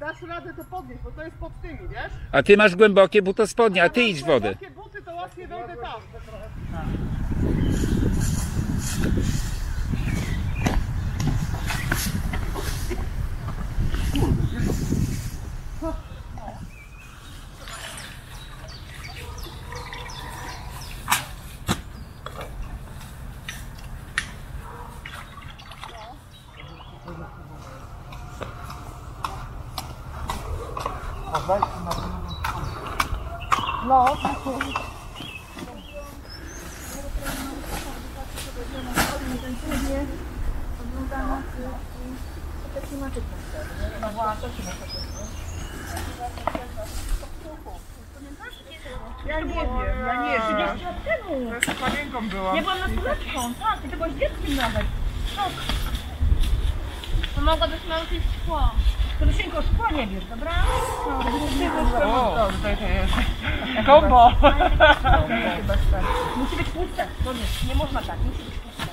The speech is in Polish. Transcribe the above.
dasz radę to podnieść, bo to jest pod tymi, wiesz? A ty masz głębokie butospodnie, a ty idź w wodę. Głębokie buty, to łatwiej wejdę tam. No, ja nie wiem, ja nie wiem. 30 lat temu. Z panienką była. Ja byłam nastolatką, tak, ty byłaś dzieckiem nawet. Szok. To mogłabyś nauczyć szkło. To Lysieńko, szkła nie wiesz, dobra? O, tutaj to jest. Kombo! Musi być puste, no nie można tak, musi być puste.